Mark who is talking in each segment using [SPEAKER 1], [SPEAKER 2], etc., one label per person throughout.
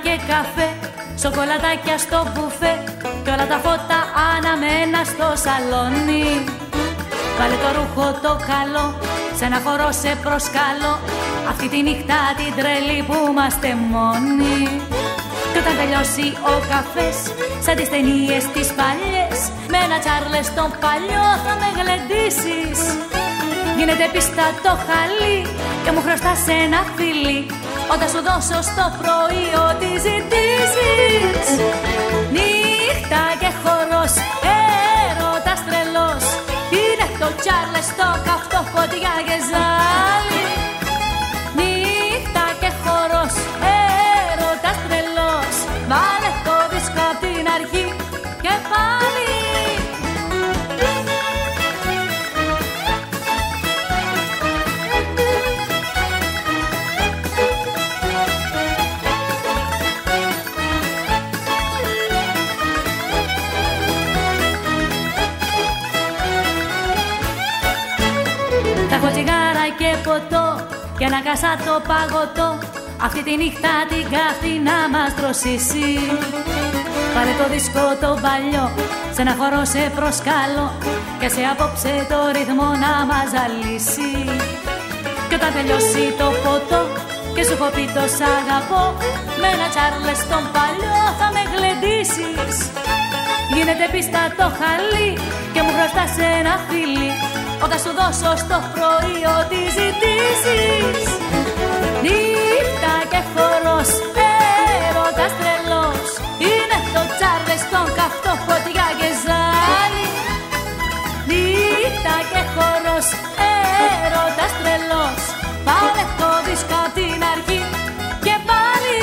[SPEAKER 1] και καφέ, σοκολατάκια στο μπουφέ κι όλα τα φώτα αναμένα στο σαλόνι. Βάλε το ρούχο το καλό, σε ένα χώρο σε προσκαλώ, αυτή τη νύχτα την τρελή που είμαστε μόνοι. Κι όταν τελειώσει ο καφές, σαν τις ταινίες τις παλιές, με ένα Τσάρλες τον παλιό θα με γλεντήσεις. Γίνεται πίστα το χαλί και μου χρωστάς ένα φιλί, όταν σου δώσω στο πρωί ό,τι ζητήσεις. Νύχτα και χορός, έρωτας τρελός, είναι το Τσάρλες το καυτό, φωτιά και ζάλι. Νύχτα και χορός, έρωτας τρελός, βάλε το δίσκο απ' την αρχή και πάλι. Θα έχω τσιγάρα και ποτό και ένα κασάτο παγωτό, αυτή τη νύχτα την καυτή να μας δροσίσει. Πάρε το δίσκο το παλιό, σε ένα χώρο σε προσκαλώ, και σε απόψε το ρυθμό να μας ζαλίσει. Κι όταν τελειώσει το ποτό και σου έχω πει το σ' αγαπώ, με ένα Τσάρλες τον παλιό θα με γλεντήσεις. Γίνεται πίστα το χαλί και μου χρωστάς ένα φιλί, όταν σου δώσω στο πρωί ό,τι ζητήσεις. Νύχτα και χορός, έρωτας τρελός, είναι το Τσάρλες τον καυτό, φωτιά και ζάλι. Νύχτα και χορός, έρωτας τρελός, βάλε το δίσκο απ' την αρχή και πάλι.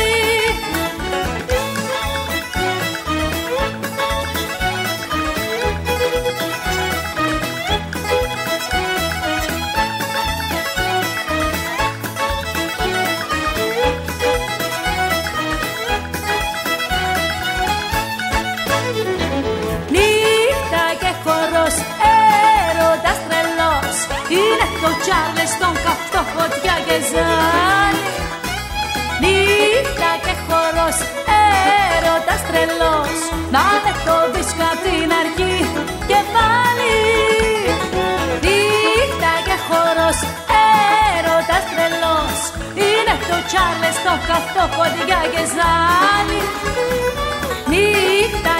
[SPEAKER 1] Έρωτας τρελός, είναι το Τσάρλες τον καυτό, φωτιά και ζάλι. Νύχτα και χορός, έρωτας τρελός, βάλε το δίσκο απ' την αρχή και πάλι. Νύχτα και χορός, έρωτας τρελός, είναι το Τσάρλες τον καυτό, φωτιά και ζάλι. Νύχτα